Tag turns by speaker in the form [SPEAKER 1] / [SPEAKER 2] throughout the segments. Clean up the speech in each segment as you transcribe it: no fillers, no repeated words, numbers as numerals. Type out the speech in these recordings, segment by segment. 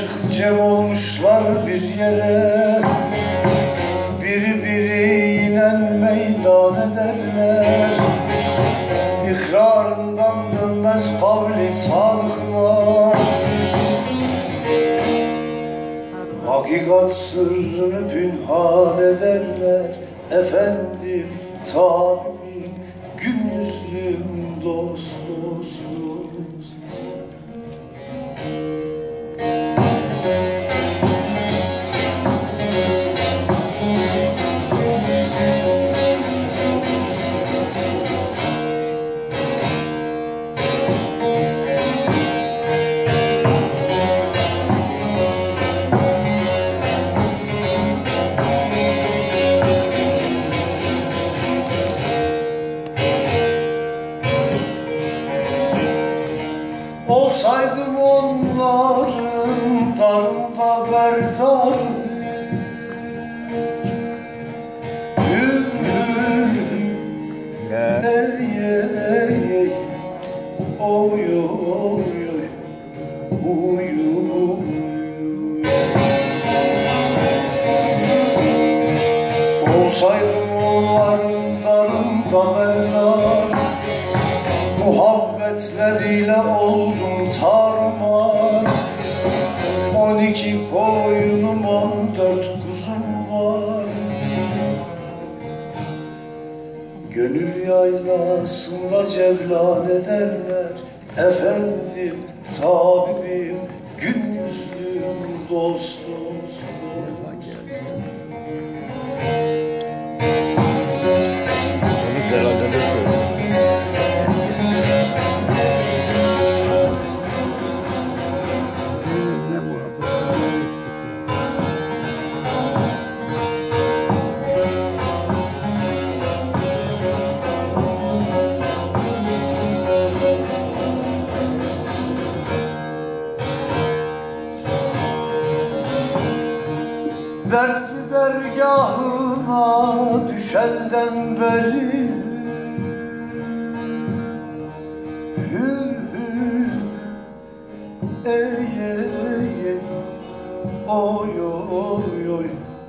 [SPEAKER 1] aşık cem olmuşlar bir yere, biri meydan ederler. İkrarından dönmez kavli sadıklar. Hakikat sırrını pünhan ederler. Efendim, tabibim, gündüzlüm, dost dostuz. Olsaydım onların darında berdar, oy oy oy, olsaydım onların darında berdar, muhabbetleriyle oldum tarumar. 12 koyunum, 14 kuzum var. Gönül yaylasında cevlan ederler. Efendim, tabibim, gündüzlüm, dost dost. Dertli dergahına düşelden beri, oy oy oy,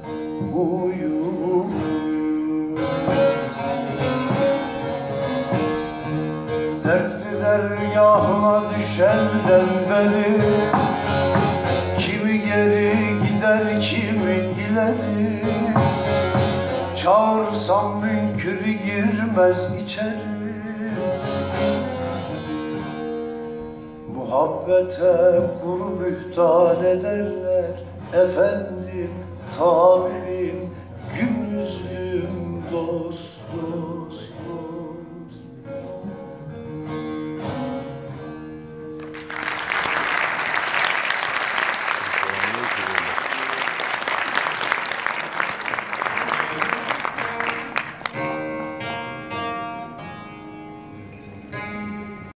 [SPEAKER 1] dertli dergahına düşelden beri, kimi geri gider kimi ileri. Çağırsam münkürü girmez içeri. Muhabbete kuru mühtan ederler. Efendim, tabibim, gündüzlüm, dostum.